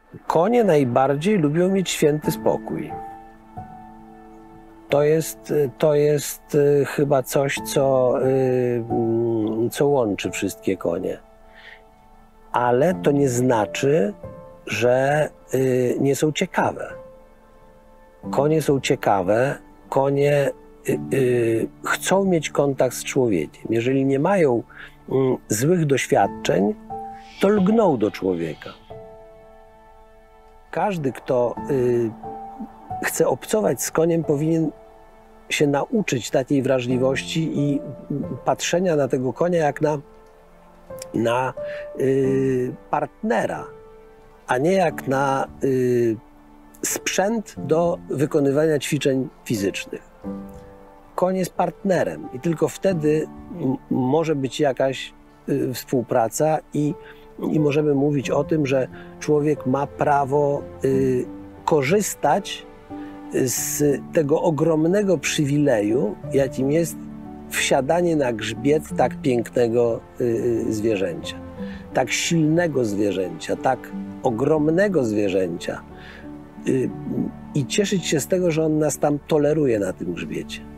Konie najbardziej lubią mieć święty spokój. To jest chyba coś, co łączy wszystkie konie. Ale to nie znaczy, że nie są ciekawe. Konie są ciekawe, konie chcą mieć kontakt z człowiekiem. Jeżeli nie mają złych doświadczeń, to lgną do człowieka. Każdy, kto chce obcować z koniem, powinien się nauczyć takiej wrażliwości i patrzenia na tego konia jak na partnera, a nie jak na sprzęt do wykonywania ćwiczeń fizycznych. Koń jest partnerem i tylko wtedy może być jakaś współpraca i możemy mówić o tym, że człowiek ma prawo korzystać z tego ogromnego przywileju, jakim jest wsiadanie na grzbiet tak pięknego zwierzęcia, tak silnego zwierzęcia, tak ogromnego zwierzęcia i cieszyć się z tego, że on nas tam toleruje na tym grzbiecie.